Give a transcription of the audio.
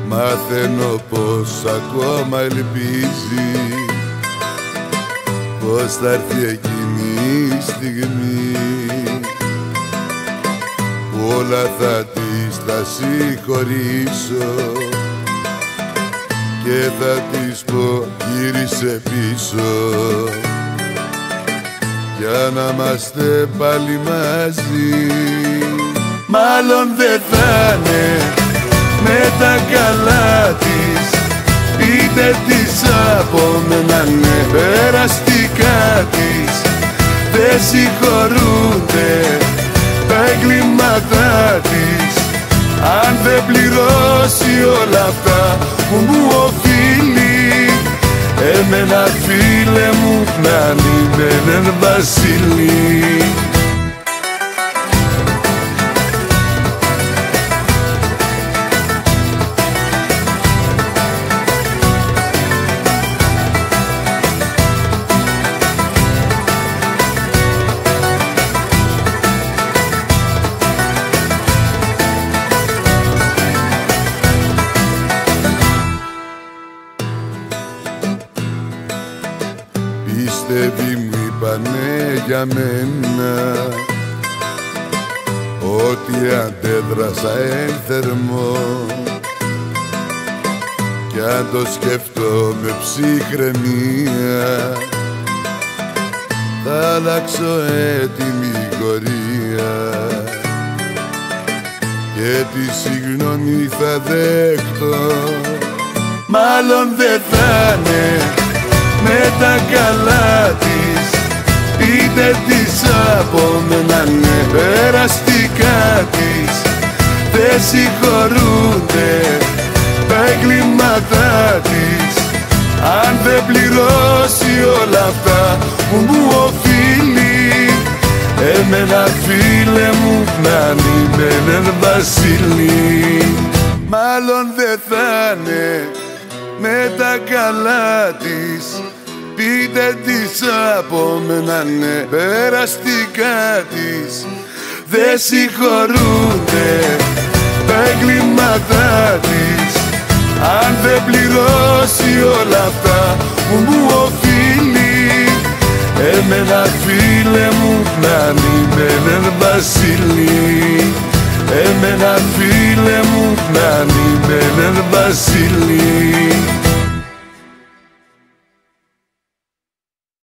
Μαθαίνω πως ακόμα ελπίζει, πως θα έρθει εκείνη η στιγμή που όλα θα της τα συγχωρήσω και θα της πω γύρισε πίσω για να είμαστε πάλι μαζί. Μάλλον δεν θα είναι με τα καλά της, πείτε της από μένα ναι, περαστικά της δεν συγχωρούνται τα εγκλήματά της αν δεν πληρώσει όλα αυτά που μου οφείλει. Εμένα φίλε μου να λύνε βασίλη. Πιστεύει μου είπανε για μένα ότι αντέδρασα ένθερμο κι αν το σκεφτώ με ψυχραιμία θα αλλάξω έτοιμη γορία και τη συγγνώμη θα δέχτω. Μάλλον δεν θα είναι με τα καλά της, πείτε της από μένα ναι, περαστικά της δεν συγχωρούνται τα εγκλήματά της αν δεν πληρώσει όλα αυτά που μου οφείλει. Εμένα φίλε μου να λύνε βασίλη. Μάλλον δεν θα είναι με τα καλά της, πείτε της από μένα ναι, περαστικά της δεν συγχωρούνται τα εγκλήματά της αν δεν πληρώσει όλα αυτά που μου οφείλει. Εμένα φίλε μου να λύνε βασίλη. Εμένα φίλε μου να λύνε βασίλη.